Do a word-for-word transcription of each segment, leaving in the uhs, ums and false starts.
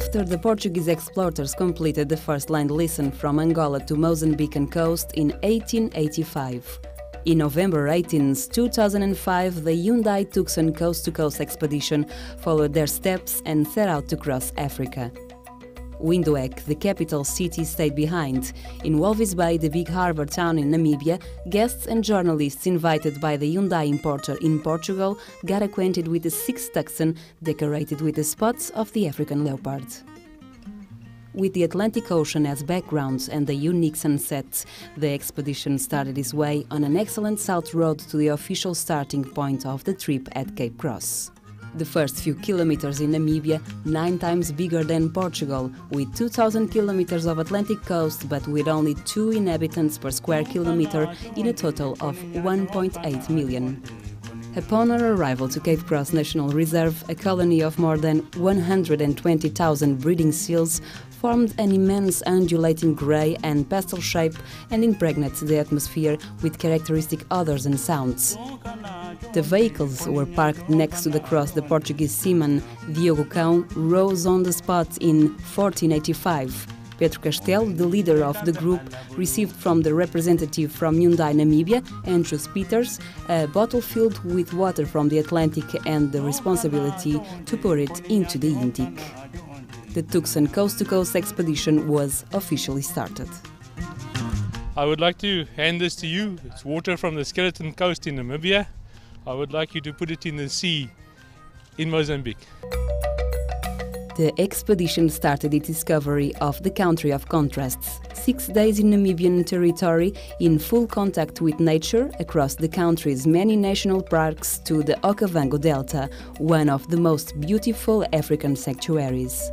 After the Portuguese explorers completed the first land listen from Angola to Mozambican coast in eighteen eighty-five. In November eighteenth, two thousand five, the Hyundai Tucson coast-to-coast expedition followed their steps and set out to cross Africa. Windhoek, the capital city, stayed behind. In Walvis Bay, the big harbour town in Namibia, guests and journalists invited by the Hyundai importer in Portugal got acquainted with the sixth Tucson, decorated with the spots of the African leopard. With the Atlantic Ocean as background and the unique sunsets, the expedition started its way on an excellent south road to the official starting point of the trip at Cape Cross. The first few kilometers in Namibia, nine times bigger than Portugal, with two thousand kilometers of Atlantic coast but with only two inhabitants per square kilometer in a total of one point eight million. Upon our arrival to Cape Cross National Reserve, a colony of more than one hundred twenty thousand breeding seals formed an immense undulating grey and pastel shape and impregnated the atmosphere with characteristic odours and sounds. The vehicles were parked next to the cross the Portuguese seaman Diogo Cão rose on the spot in fourteen eighty-five. Pedro Castel, the leader of the group, received from the representative from Hyundai Namibia, Andrews Peters, a bottle filled with water from the Atlantic and the responsibility to pour it into the intake. The Tucson coast-to-coast expedition was officially started. I would like to hand this to you. It's water from the Skeleton Coast in Namibia. I would like you to put it in the sea in Mozambique. The expedition started its discovery of the country of contrasts. Six days in Namibian territory, in full contact with nature, across the country's many national parks to the Okavango Delta, one of the most beautiful African sanctuaries.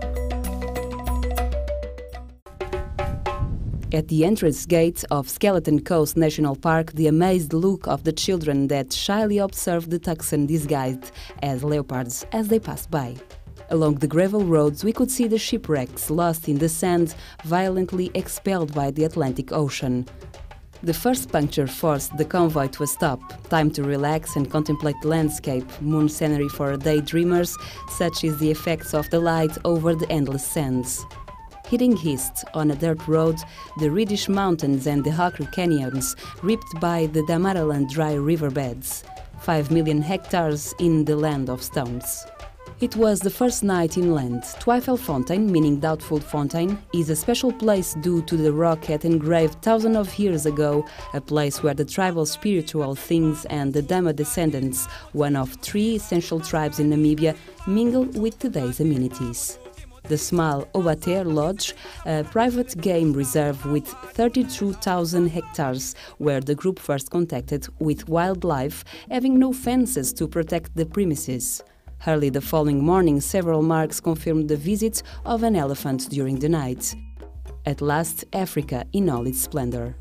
At the entrance gate of Skeleton Coast National Park, the amazed look of the children that shyly observed the Tucson disguised as leopards as they passed by. Along the gravel roads, we could see the shipwrecks lost in the sand, violently expelled by the Atlantic Ocean. The first puncture forced the convoy to a stop. Time to relax and contemplate the landscape, moon scenery for daydreamers, such is the effects of the light over the endless sands. Heading east on a dirt road, the Reddish Mountains and the Hawker Canyons, ripped by the Damaraland dry riverbeds. Five million hectares in the land of stones. It was the first night inland. Twyfelfontein, meaning doubtful fountain, is a special place due to the rock it engraved thousands of years ago, a place where the tribal spiritual things and the Dama descendants, one of three essential tribes in Namibia, mingle with today's amenities. The Smile Obater Lodge, a private game reserve with thirty-two thousand hectares, where the group first contacted with wildlife, having no fences to protect the premises. Early the following morning, several marks confirmed the visit of an elephant during the night. At last, Africa in all its splendor.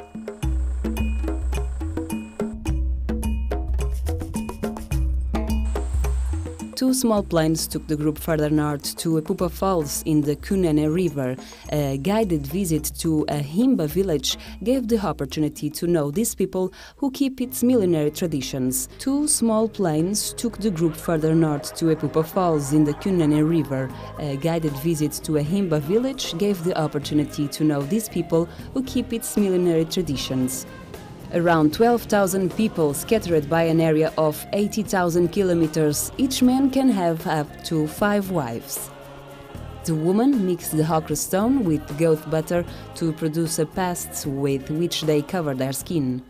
Two small planes took the group further north to Epupa Falls in the Cunha River. A guided visit to a Himba village gave the opportunity to know these people who keep its millenary traditions. Two small planes took the group further north to Epupa Falls in the Cunha River. A guided visit to a Himba village gave the opportunity to know these people who keep its millenary traditions. Around twelve thousand people scattered by an area of eighty thousand kilometers, each man can have up to five wives. The woman mixed the ochre stone with goat butter to produce a paste with which they cover their skin.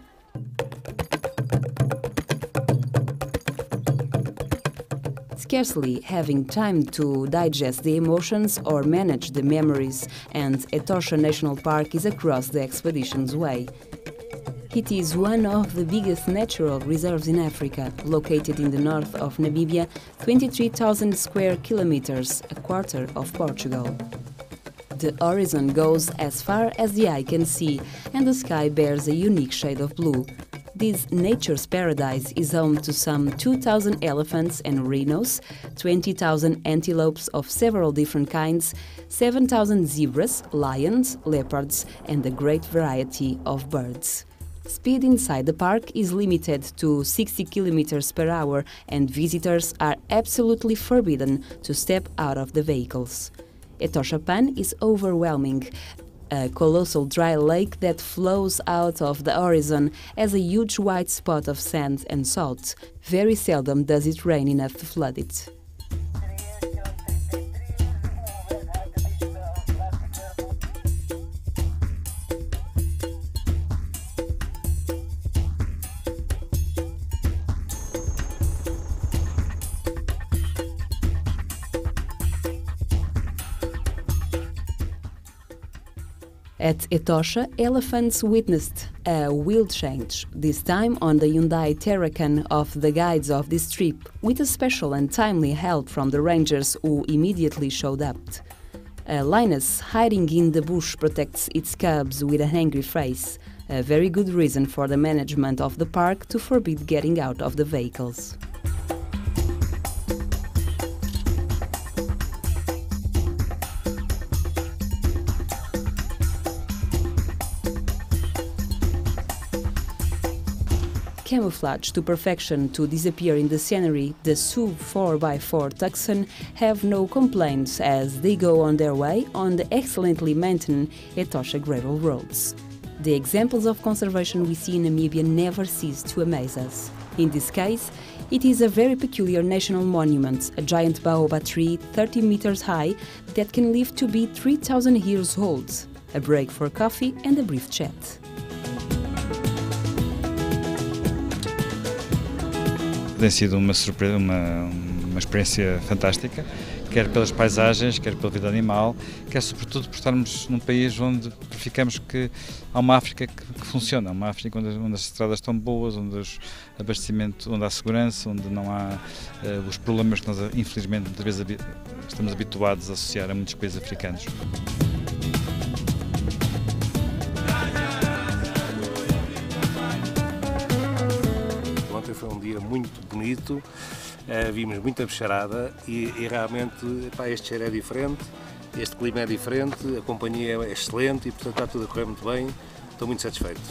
Scarcely having time to digest the emotions or manage the memories, and Etosha National Park is across the expedition's way. It is one of the biggest natural reserves in Africa, located in the north of Namibia, twenty-three thousand square kilometers, a quarter of Portugal. The horizon goes as far as the eye can see, and the sky bears a unique shade of blue. This nature's paradise is home to some two thousand elephants and rhinos, twenty thousand antelopes of several different kinds, seven thousand zebras, lions, leopards, and a great variety of birds. Speed inside the park is limited to sixty kilometers per hour, and visitors are absolutely forbidden to step out of the vehicles. Etosha Pan is overwhelming. A colossal dry lake that flows out of the horizon as a huge white spot of sand and salt. Very seldom does it rain enough to flood it. At Etosha, elephants witnessed a wheel change, this time on the Hyundai Terracan of the guides of this trip, with a special and timely help from the rangers who immediately showed up. A lioness hiding in the bush protects its cubs with an angry face, a very good reason for the management of the park to forbid getting out of the vehicles. Camouflaged to perfection to disappear in the scenery, the S U V four by four Tucson have no complaints as they go on their way on the excellently maintained Etosha gravel roads. The examples of conservation we see in Namibia never cease to amaze us. In this case, it is a very peculiar national monument, a giant baobab tree thirty meters high that can live to be three thousand years old. A break for coffee and a brief chat. Tem sido uma surpresa, uma, uma experiência fantástica, quer pelas paisagens, quer pela vida animal, quer sobretudo por estarmos num país onde verificamos que há uma África que, que funciona, uma África onde, onde as estradas estão boas, onde os abastecimento, onde há segurança, onde não há uh, os problemas que nós infelizmente muitas vezes habi estamos habituados a associar a muitos países africanos. Foi um dia muito bonito, uh, vimos muita bicharada e, e realmente pá, este cheiro é diferente, este clima é diferente, a companhia é excelente e portanto está tudo a correr muito bem, estou muito satisfeito.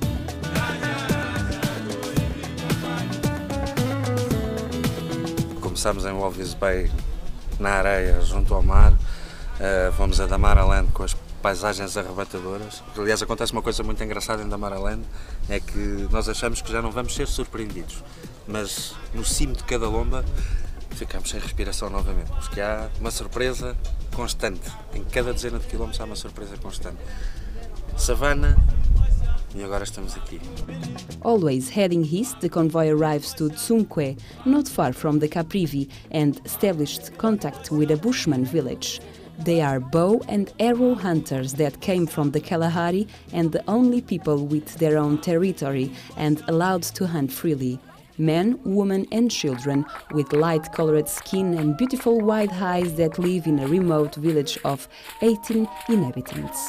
Começámos em Walvis Bay, na areia, junto ao mar, uh, fomos a Damaraland com as paisagens arrebatadoras. Aliás, acontece uma coisa muito engraçada em Damaraland, é que nós achamos que já não vamos ser surpreendidos, mas no cimo de cada lomba ficamos sem respiração novamente, porque há uma surpresa constante, em cada dezena de quilómetros há uma surpresa constante. Savana, e agora estamos aqui. Always heading east, the convoy arrives to Tsunque, not far from the Caprivi, and established contact with a bushman village. They are bow and arrow hunters that came from the Kalahari and the only people with their own territory and allowed to hunt freely. Men, women and children with light-colored skin and beautiful white eyes that live in a remote village of eighteen inhabitants.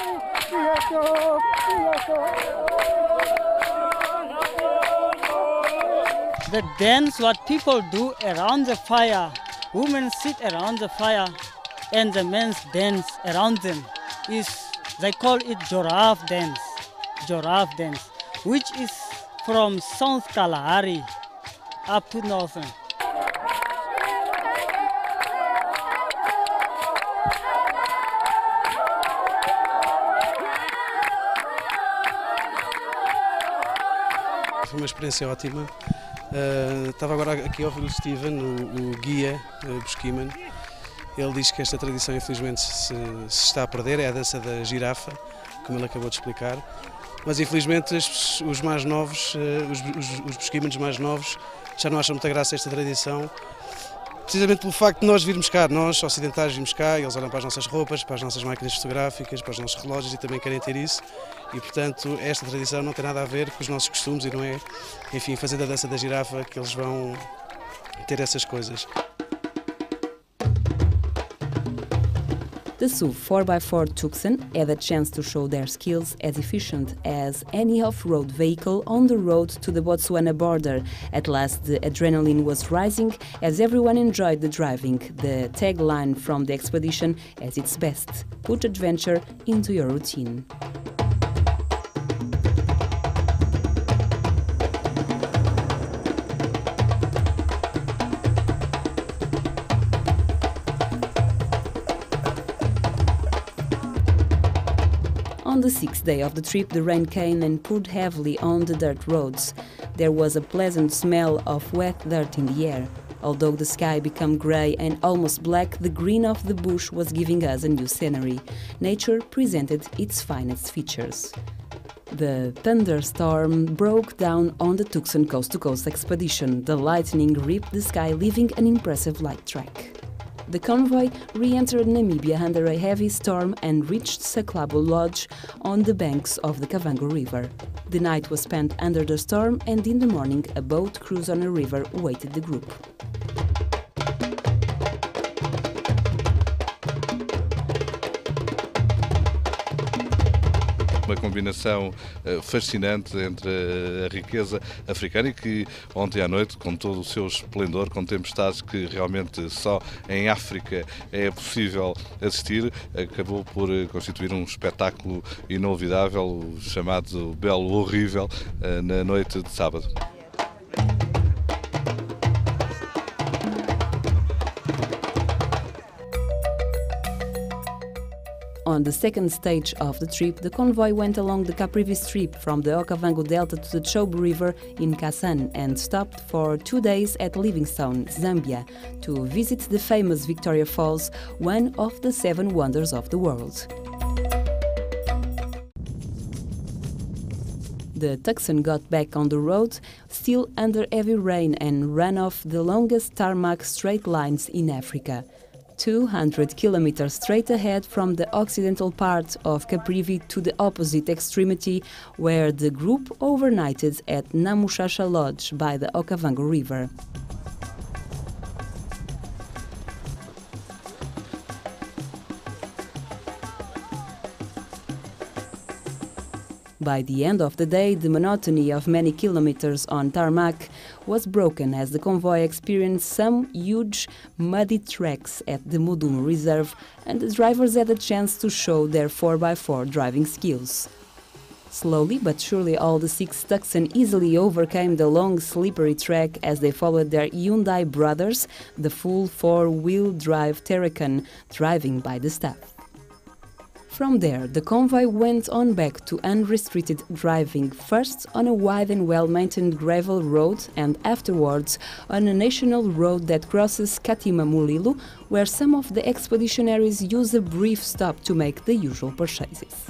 The dance what people do around the fire, women sit around the fire and the men dance around them, is they call it giraffe dance, giraffe dance, which is from South Kalahari up to northern. Foi uma experiência ótima. Uh, estava agora aqui a ouvir o Steven, o, o guia uh, Busquiman. Ele diz que esta tradição infelizmente se, se está a perder, é a dança da girafa, como ele acabou de explicar. Mas infelizmente os, os mais novos, os, os, os busquímanos mais novos, já não acham muita graça a esta tradição, precisamente pelo facto de nós virmos cá, nós ocidentais virmos cá, eles olham para as nossas roupas, para as nossas máquinas fotográficas, para os nossos relógios e também querem ter isso. E portanto esta tradição não tem nada a ver com os nossos costumes e não é, enfim, fazendo a dança da girafa que eles vão ter essas coisas. The S U V four by four Tucson had a chance to show their skills as efficient as any off-road vehicle on the road to the Botswana border. At last the adrenaline was rising as everyone enjoyed the driving, the tagline from the expedition at its best: put adventure into your routine. On the sixth day of the trip, the rain came and poured heavily on the dirt roads. There was a pleasant smell of wet dirt in the air. Although the sky became grey and almost black, the green of the bush was giving us a new scenery. Nature presented its finest features. The thunderstorm broke down on the Tucson coast-to-coast expedition. The lightning ripped the sky, leaving an impressive light track. The convoy re-entered Namibia under a heavy storm and reached Saclabo Lodge on the banks of the Kavango River. The night was spent under the storm, and in the morning a boat cruise on a river awaited the group. Uma combinação fascinante entre a riqueza africana e que ontem à noite, com todo o seu esplendor, com tempestades que realmente só em África é possível assistir, acabou por constituir um espetáculo inolvidável, chamado Belo Horrível, na noite de sábado. On the second stage of the trip, the convoy went along the Caprivi Strip from the Okavango Delta to the Chobe River in Kassan and stopped for two days at Livingstone, Zambia, to visit the famous Victoria Falls, one of the seven wonders of the world. The Tucson got back on the road, still under heavy rain, and ran off the longest tarmac straight lines in Africa. two hundred kilometers straight ahead from the occidental part of Caprivi to the opposite extremity, where the group overnighted at Namushasha Lodge by the Okavango River. By the end of the day, the monotony of many kilometers on tarmac was broken as the convoy experienced some huge muddy tracks at the Mudumu Reserve, and the drivers had a chance to show their four by four driving skills. Slowly but surely, all the six Tucson easily overcame the long slippery track as they followed their Hyundai brothers, the full four-wheel drive Terracan, driving by the staff. From there, the convoy went on back to unrestricted driving, first on a wide and well-maintained gravel road and afterwards on a national road that crosses Katima Mulilu, where some of the expeditionaries use a brief stop to make the usual purchases.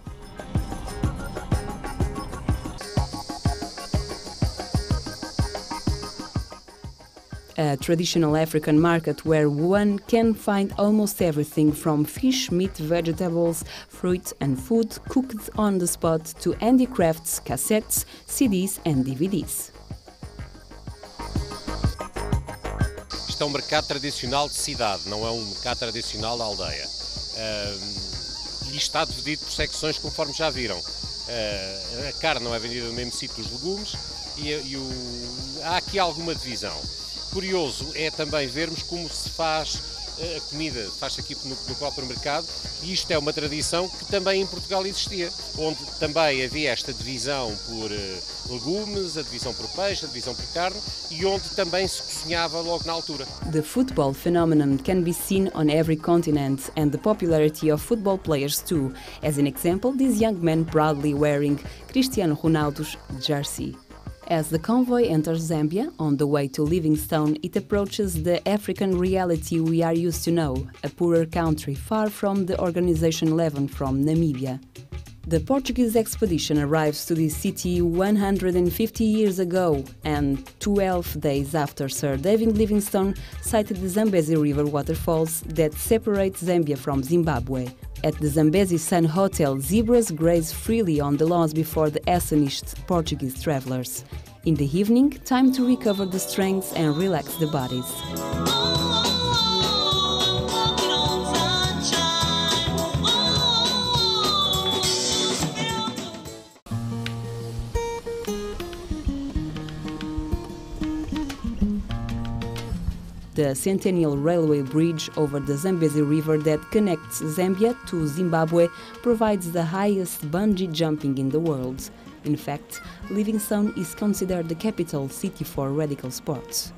A traditional African market where one can find almost everything from fish, meat, vegetables, fruit and food cooked on the spot to handicrafts, cassettes, C Ds and D V Ds. Isto é um mercado tradicional de cidade, não é um mercado tradicional de aldeia. Uh, e está dividido por secções, conforme já viram. Uh, a carne não é vendida no mesmo sítio dos legumes e, e o, há aqui alguma divisão. Curioso é também vermos como se faz a comida, faz-se aqui no, no próprio mercado, e isto é uma tradição que também em Portugal existia, onde também havia esta divisão por uh, legumes, a divisão por peixe, a divisão por carne, e onde também se cozinhava logo na altura. The football phenomenon can be seen on every continent, and the popularity of football players too. As an example, this young man proudly wearing Cristiano Ronaldo's jersey. As the convoy enters Zambia, on the way to Livingstone, it approaches the African reality we are used to know, a poorer country far from the organization level from Namibia. The Portuguese expedition arrives to this city one hundred fifty years ago, and twelve days after Sir David Livingstone sighted the Zambezi River waterfalls that separate Zambia from Zimbabwe. At the Zambezi Sun Hotel, zebras graze freely on the lawns before the astonished Portuguese travelers. In the evening, time to recover the strength and relax the bodies. The Centennial Railway Bridge over the Zambezi River that connects Zambia to Zimbabwe provides the highest bungee jumping in the world. In fact, Livingstone is considered the capital city for radical sports.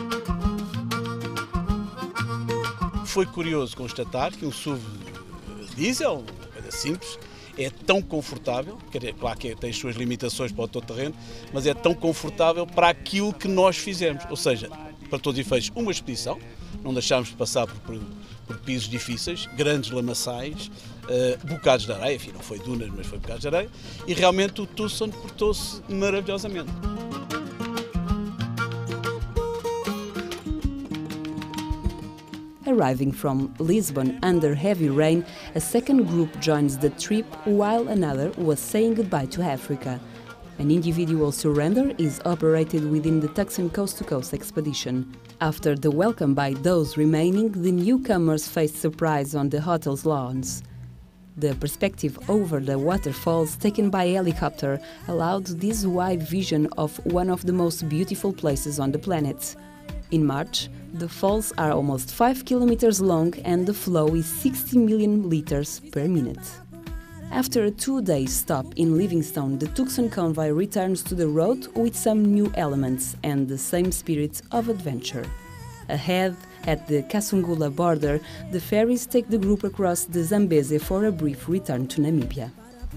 Foi curioso constatar que o S U V diesel, uma coisa simples, é tão confortável, claro que tem as suas limitações para o todo-terreno, mas é tão confortável para aquilo que nós fizemos, ou seja, para todos os efeitos, uma expedição, não deixámos de passar por, por, por pisos difíceis, grandes lamaçais, uh, bocados de areia, enfim, não foi dunas, mas foi bocados de areia, e realmente o Tucson portou-se maravilhosamente. Arriving from Lisbon under heavy rain, a second group joins the trip while another was saying goodbye to Africa. An individual surrender is operated within the Tucson coast-to-coast expedition. After the welcome by those remaining, the newcomers faced surprise on the hotel's lawns. The perspective over the waterfalls taken by helicopter allowed this wide vision of one of the most beautiful places on the planet. In March, the falls are almost five kilometers long and the flow is sixty million liters per minute. After a two-day stop in Livingstone, the Tucson convoy returns to the road with some new elements and the same spirit of adventure. Ahead, at the Kasungula border, the ferries take the group across the Zambeze for a brief return to Namibia.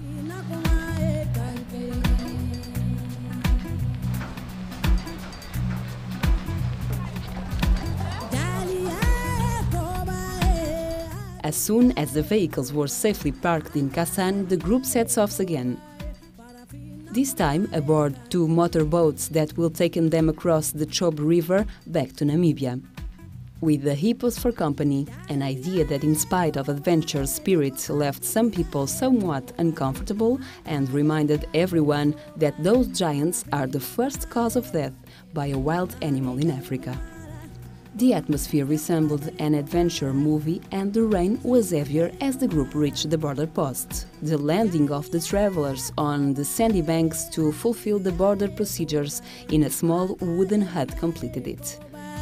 As soon as the vehicles were safely parked in Kassan, the group sets off again. This time aboard two motorboats that will take them across the Chobe River back to Namibia. With the hippos for company, an idea that in spite of adventure spirit left some people somewhat uncomfortable and reminded everyone that those giants are the first cause of death by a wild animal in Africa. The atmosphere resembled an adventure movie and the rain was heavier as the group reached the border post. The landing of the travelers on the sandy banks to fulfill the border procedures in a small wooden hut completed it.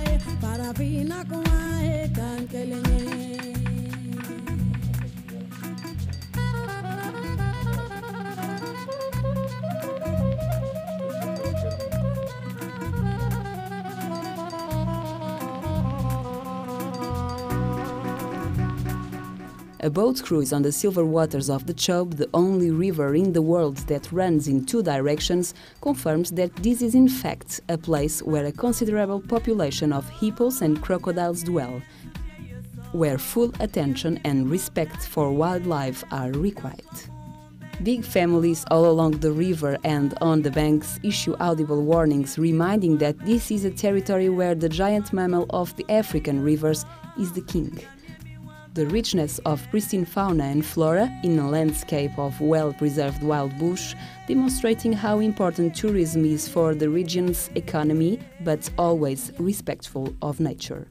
A boat cruise on the silver waters of the Chobe, the only river in the world that runs in two directions, confirms that this is in fact a place where a considerable population of hippos and crocodiles dwell, where full attention and respect for wildlife are required. Big families all along the river and on the banks issue audible warnings reminding that this is a territory where the giant mammal of the African rivers is the king. The richness of pristine fauna and flora in a landscape of well-preserved wild bush, demonstrating how important tourism is for the region's economy, but always respectful of nature.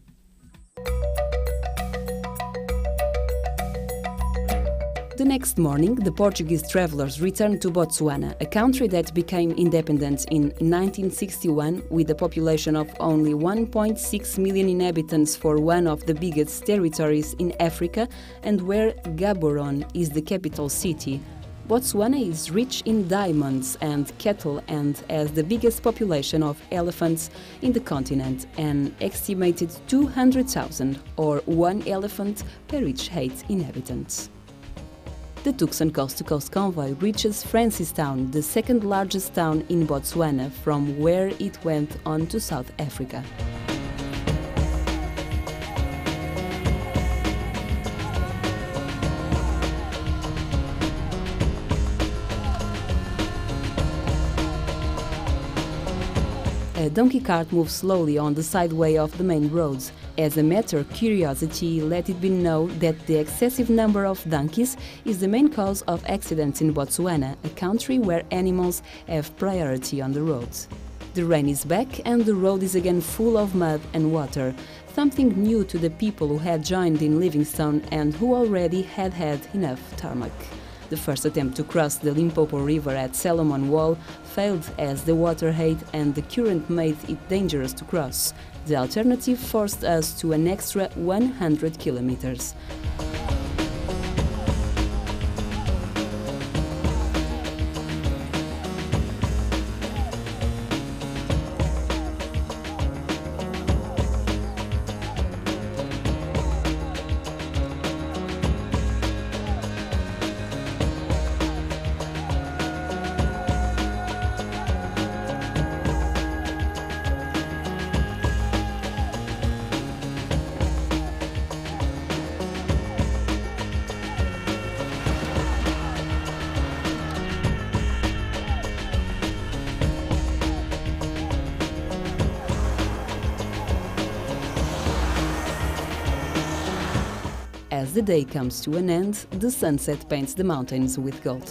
The next morning, the Portuguese travelers returned to Botswana, a country that became independent in nineteen sixty-one with a population of only one point six million inhabitants for one of the biggest territories in Africa and where Gaborone is the capital city. Botswana is rich in diamonds and cattle and has the biggest population of elephants in the continent, an estimated two hundred thousand, or one elephant per each eight inhabitants. The Tucson coast-to-coast convoy reaches Francistown, the second largest town in Botswana, from where it went on to South Africa. A donkey cart moves slowly on the sideway of the main roads. As a matter of curiosity, let it be known that the excessive number of donkeys is the main cause of accidents in Botswana, a country where animals have priority on the roads. The rain is back and the road is again full of mud and water, something new to the people who had joined in Livingstone and who already had had enough tarmac. The first attempt to cross the Limpopo River at Solomon Wall failed as the water height and the current made it dangerous to cross. The alternative forced us to an extra one hundred kilometers. the day comes to an end, the sunset paints the mountains with gold.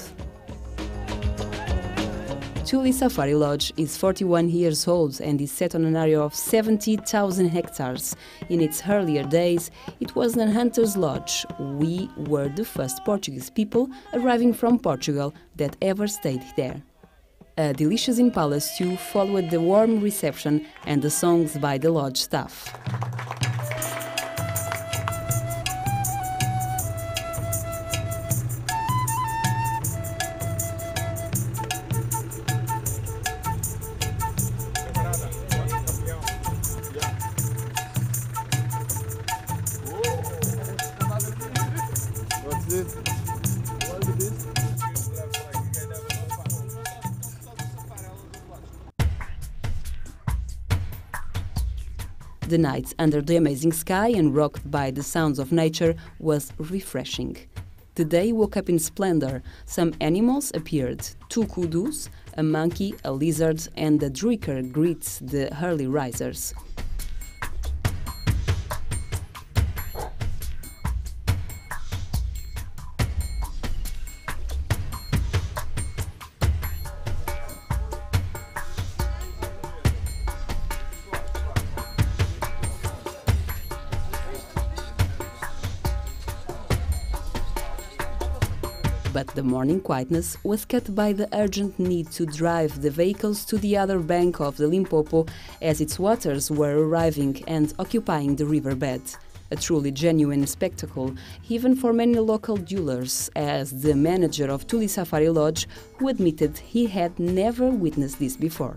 Tule Safari Lodge is forty-one years old and is set on an area of seventy thousand hectares. In its earlier days, it was a hunter's lodge. We were the first Portuguese people arriving from Portugal that ever stayed there. A delicious impala stew followed the warm reception and the songs by the lodge staff. The night under the amazing sky and rocked by the sounds of nature was refreshing. The day woke up in splendor. Some animals appeared. Two kudus, a monkey, a lizard, and a druiker greets the early risers. But the morning quietness was cut by the urgent need to drive the vehicles to the other bank of the Limpopo as its waters were arriving and occupying the riverbed. A truly genuine spectacle, even for many local jewelers, as the manager of Tule Safari Lodge, who admitted he had never witnessed this before.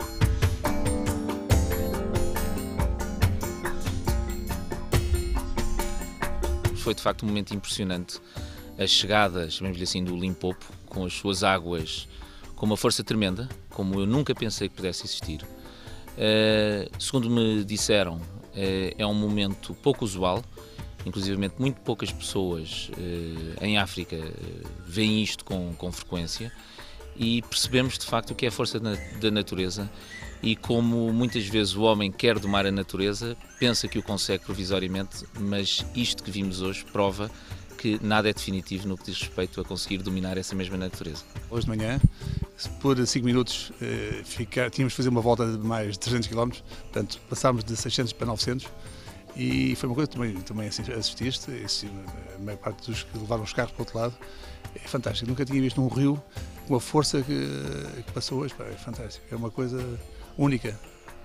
Foi de facto um momento impressionante. As chegadas, vamos dizer assim, do Limpopo, com as suas águas, com uma força tremenda, como eu nunca pensei que pudesse existir. Uh, segundo me disseram, uh, é um momento pouco usual, inclusive muito poucas pessoas uh, em África uh, veem isto com, com frequência, e percebemos de facto o que é a força da, da natureza e como muitas vezes o homem quer domar a natureza, pensa que o consegue provisoriamente, mas isto que vimos hoje prova que nada é definitivo no que diz respeito a conseguir dominar essa mesma natureza. Hoje de manhã, por cinco minutos, eh, ficar, tínhamos de fazer uma volta de mais de trezentos quilómetros, portanto passámos de seiscentos para novecentos e foi uma coisa que também, também assististe, a maior parte dos que levaram os carros para o outro lado, é fantástico. Nunca tinha visto um rio com a força que, que passou hoje, é fantástico, é uma coisa única.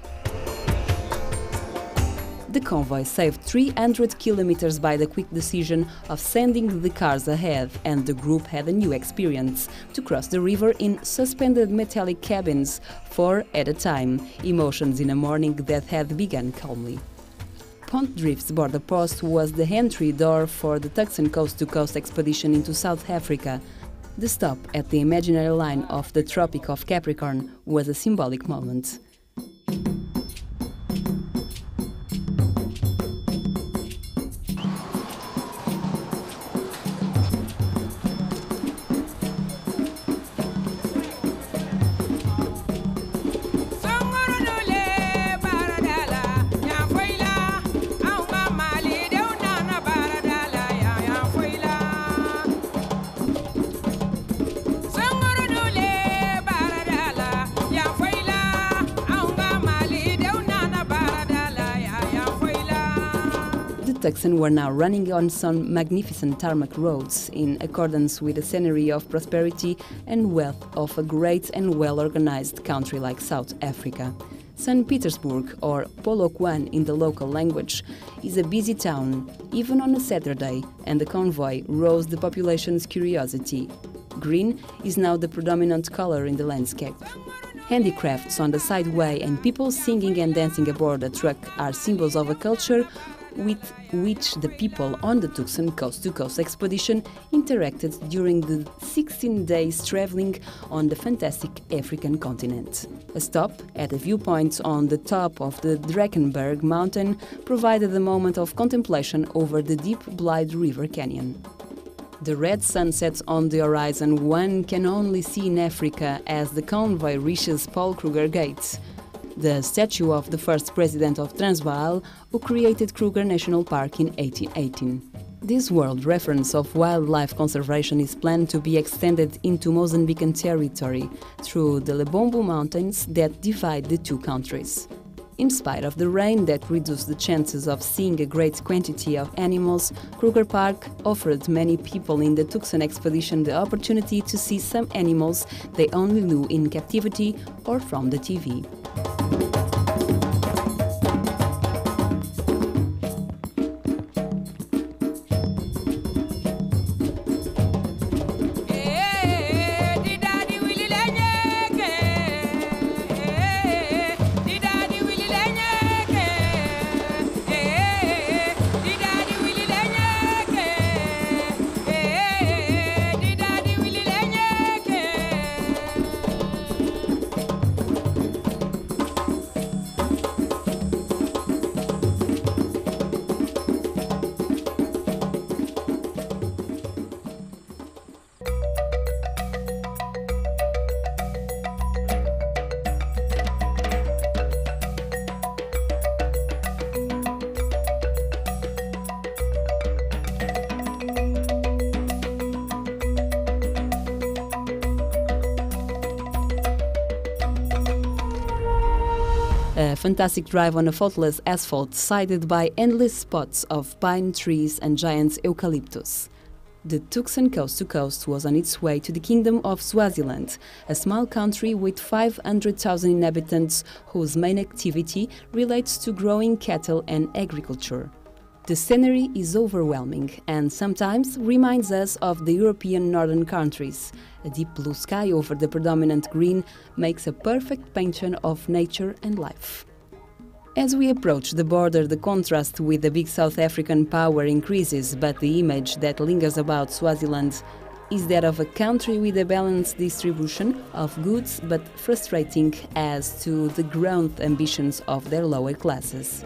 The convoy saved three hundred kilometers by the quick decision of sending the cars ahead, and the group had a new experience: to cross the river in suspended metallic cabins, four at a time, emotions in a morning that had begun calmly. Pont Drift's border post was the entry door for the Tucson coast-to-coast expedition into South Africa. The stop at the imaginary line of the Tropic of Capricorn was a symbolic moment. Tucson were now running on some magnificent tarmac roads, in accordance with the scenery of prosperity and wealth of a great and well-organized country like South Africa. Saint Petersburg, or Polokwane in the local language, is a busy town, even on a Saturday, and the convoy rose the population's curiosity. Green is now the predominant color in the landscape. Handicrafts on the sideway and people singing and dancing aboard a truck are symbols of a culture with which the people on the Tucson coast-to-coast expedition interacted during the sixteen days traveling on the fantastic African continent. A stop at a viewpoint on the top of the Drakensberg mountain provided a moment of contemplation over the deep Blythe River Canyon. The red sunsets on the horizon one can only see in Africa as the convoy reaches Paul Kruger Gate, the statue of the first president of Transvaal, who created Kruger National Park in eighteen eighteen. This world reference of wildlife conservation is planned to be extended into Mozambican territory through the Lebombo Mountains that divide the two countries. In spite of the rain that reduced the chances of seeing a great quantity of animals, Kruger Park offered many people in the Tucson expedition the opportunity to see some animals they only knew in captivity or from the T V. A fantastic drive on a faultless asphalt sided by endless spots of pine trees and giant eucalyptus. The Tucson Coast to Coast was on its way to the Kingdom of Swaziland, a small country with five hundred thousand inhabitants whose main activity relates to growing cattle and agriculture. The scenery is overwhelming and sometimes reminds us of the European northern countries. A deep blue sky over the predominant green makes a perfect painting of nature and life. As we approach the border, the contrast with the big South African power increases, but the image that lingers about Swaziland is that of a country with a balanced distribution of goods, but frustrating as to the growth ambitions of their lower classes.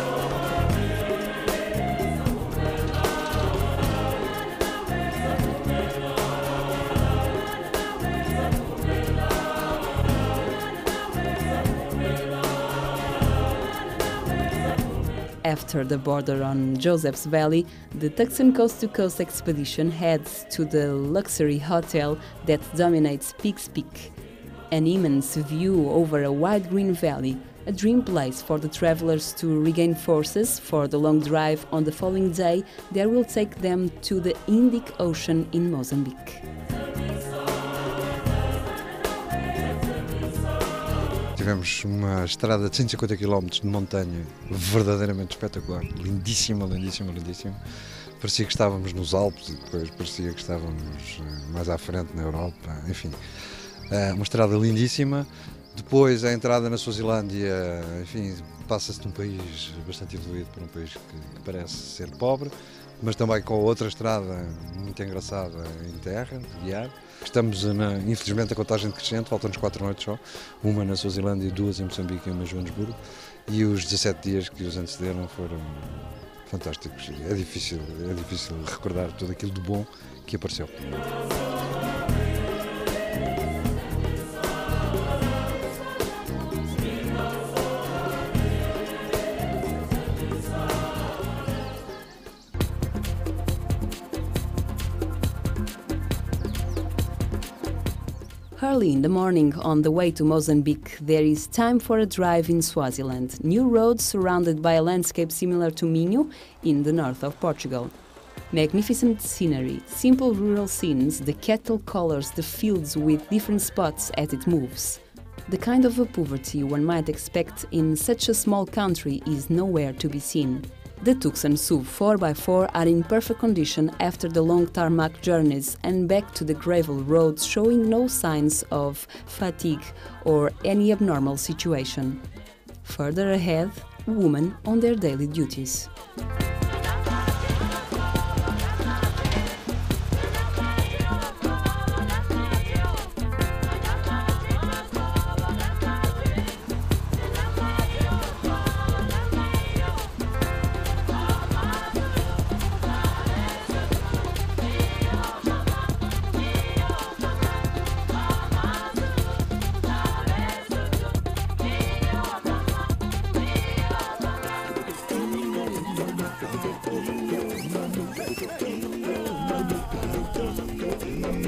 After the border on Joseph's Valley, the Tucson Coast to Coast expedition heads to the luxury hotel that dominates Peaks Peak. An immense view over a wide green valley, a dream place for the travelers to regain forces for the long drive on the following day that will take them to the Indic Ocean in Mozambique. Tivemos uma estrada de cento e cinquenta quilómetros de montanha verdadeiramente espetacular, lindíssima, lindíssima, lindíssima. Parecia que estávamos nos Alpes e depois parecia que estávamos mais à frente na Europa, enfim. Uma estrada lindíssima. Depois a entrada na Suazilândia, enfim, passa-se de um país bastante evoluído para um país que, que parece ser pobre, mas também com outra estrada muito engraçada em terra, de guiar. Estamos, na, infelizmente, a contagem decrescente, faltam-nos quatro noites só, uma na Suazilândia, duas em Moçambique e uma em Joanesburgo, e os dezassete dias que os antecederam foram fantásticos. É difícil, é difícil recordar tudo aquilo de bom que apareceu. Early in the morning, on the way to Mozambique, there is time for a drive in Swaziland, new roads surrounded by a landscape similar to Minho in the north of Portugal. Magnificent scenery, simple rural scenes, the cattle colors the fields with different spots as it moves. The kind of a poverty one might expect in such a small country is nowhere to be seen. The Tucson S U V four by four are in perfect condition after the long tarmac journeys and back to the gravel roads, showing no signs of fatigue or any abnormal situation. Further ahead, women on their daily duties.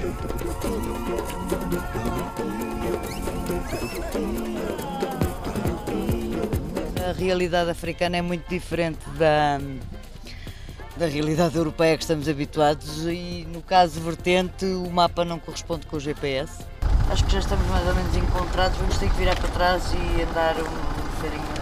A realidade africana é muito diferente da, da realidade europeia que estamos habituados e, no caso vertente, o mapa não corresponde com o G P S. Acho que já estamos mais ou menos encontrados, vamos ter que virar para trás e andar um bocadinho.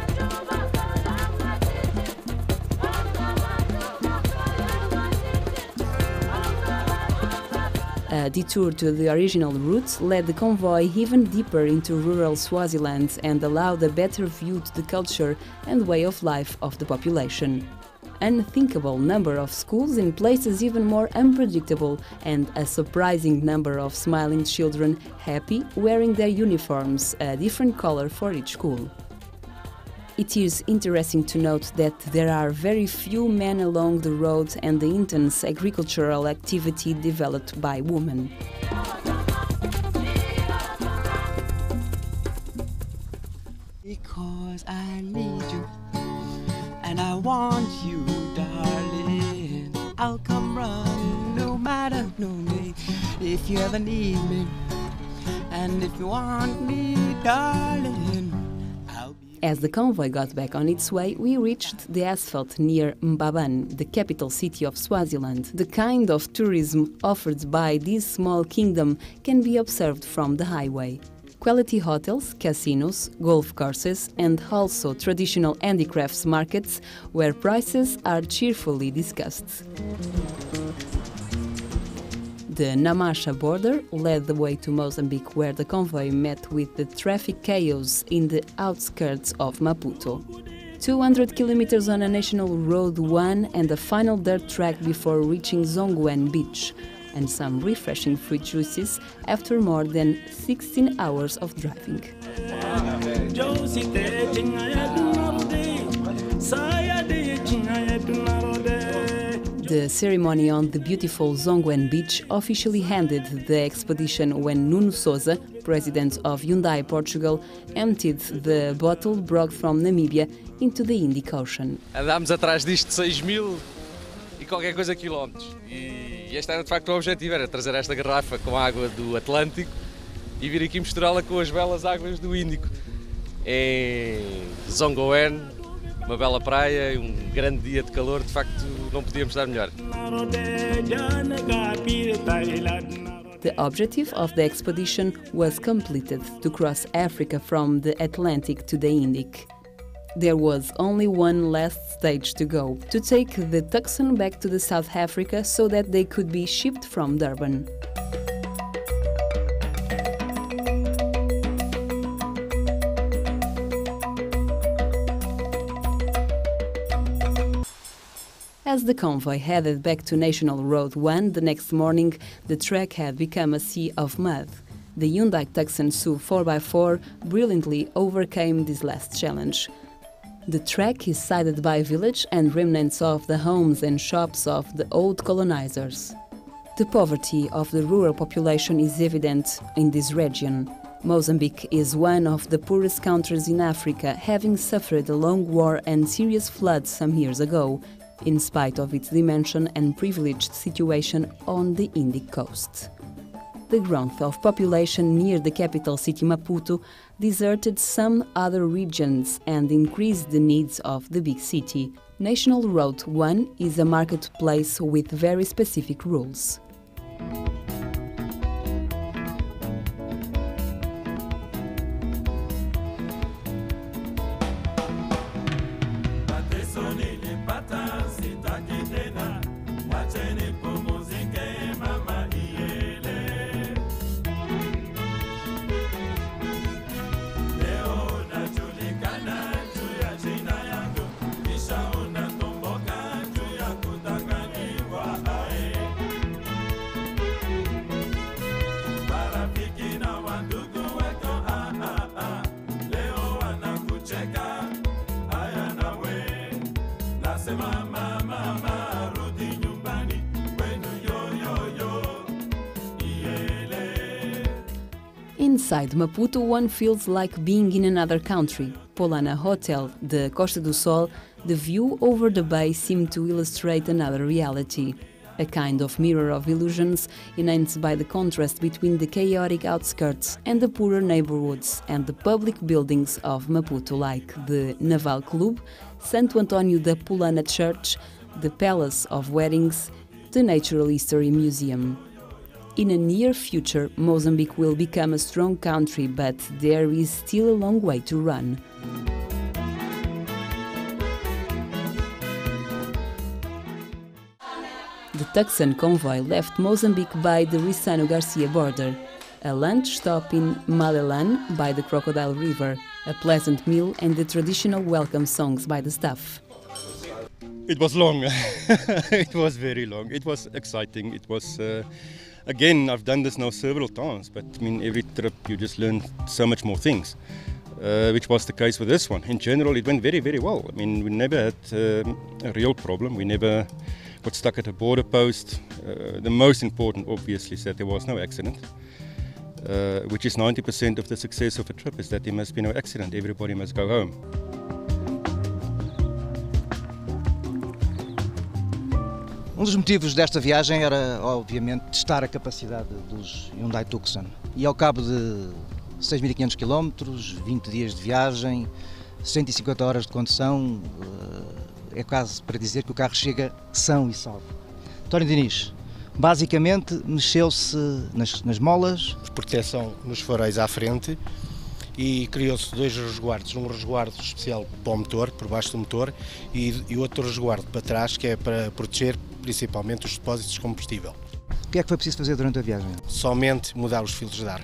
A detour to the original route led the convoy even deeper into rural Swaziland and allowed a better view to the culture and way of life of the population. Unthinkable number of schools in places even more unpredictable and a surprising number of smiling children happy wearing their uniforms, a different color for each school. It is interesting to note that there are very few men along the road and the intense agricultural activity developed by women. Because I need you and I want you, darling. I'll come running no matter no day if you ever need me. And if you want me, darling. As the convoy got back on its way, we reached the asphalt near Mbaban, the capital city of Swaziland. The kind of tourism offered by this small kingdom can be observed from the highway. Quality hotels, casinos, golf courses, and also traditional handicrafts markets where prices are cheerfully discussed. The Namasha border led the way to Mozambique, where the convoy met with the traffic chaos in the outskirts of Maputo. two hundred kilometers on a national road one and a final dirt track before reaching Zonguan beach, and some refreshing fruit juices after more than sixteen hours of driving. The ceremony on the beautiful Zonguan beach officially ended the expedition when Nuno Souza, president of Hyundai Portugal, emptied the bottle brought from Namibia into the Indic Ocean. Andámos atrás disto seis mil e qualquer coisa quilómetros. E este era de facto o objetivo, era trazer esta garrafa com água do Atlântico e vir aqui misturá-la com as belas águas do Índico. Em Zonguan, uma bela praia, um grande dia de calor, de facto não podíamos dar melhor. The objective of the expedition was completed, to cross Africa from the Atlantic to the Indic. There was only one last stage to go, to take the Tucson back to the South Africa so that they could be shipped from Durban. As the convoy headed back to National Road one the next morning, the track had become a sea of mud. The Hyundai Tucson S U V four by four brilliantly overcame this last challenge. The track is sided by village and remnants of the homes and shops of the old colonizers. The poverty of the rural population is evident in this region. Mozambique is one of the poorest countries in Africa, having suffered a long war and serious floods some years ago, in spite of its dimension and privileged situation on the Indic coast. The growth of population near the capital city Maputo deserted some other regions and increased the needs of the big city. National Road one is a marketplace with very specific rules. Inside Maputo, one feels like being in another country. Polana Hotel, the Costa do Sol, the view over the bay seemed to illustrate another reality. a kind of mirror of illusions enhanced by the contrast between the chaotic outskirts and the poorer neighborhoods and the public buildings of Maputo, like the Naval Club, Santo António da Pulana Church, the Palace of Weddings, the Natural History Museum. In a near future, Mozambique will become a strong country, but there is still a long way to run. The Tucson convoy left Mozambique by the Rissano Garcia border, a lunch stop in Malelan by the Crocodile River, a pleasant meal and the traditional welcome songs by the staff. It was long. It was very long. It was exciting. It was, uh, again, I've done this now several times, but I mean, every trip you just learn so much more things, uh, which was the case with this one. In general, it went very, very well. I mean, we never had um, a real problem. We never got stuck at a border post. Uh, the most important, obviously, is that there was no accident, uh, which is ninety percent of the success of a trip, is that there must be no accident. Everybody must go home. Um dos motivos desta viagem era, obviamente, testar a capacidade dos Hyundai Tucson. E ao cabo de seis mil e quinhentos quilómetros, vinte dias de viagem, cento e cinquenta horas de condução, é quase para dizer que o carro chega são e salvo. António Diniz, basicamente mexeu-se nas, nas molas. Proteção nos faróis à frente e criou-se dois resguardos, um resguardo especial para o motor, por baixo do motor, e, e outro resguardo para trás, que é para proteger principalmente os depósitos de combustível. O que é que foi preciso fazer durante a viagem? Somente mudar os filtros de ar.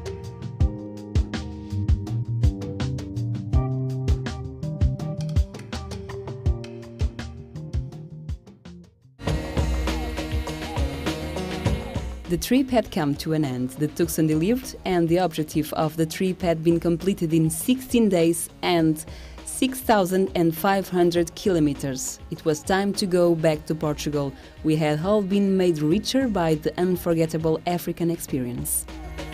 The trip had come to an end, the Tucson delivered, and the objective of the trip had been completed in sixteen days and six thousand five hundred kilometers. It was time to go back to Portugal. We had all been made richer by the unforgettable African experience.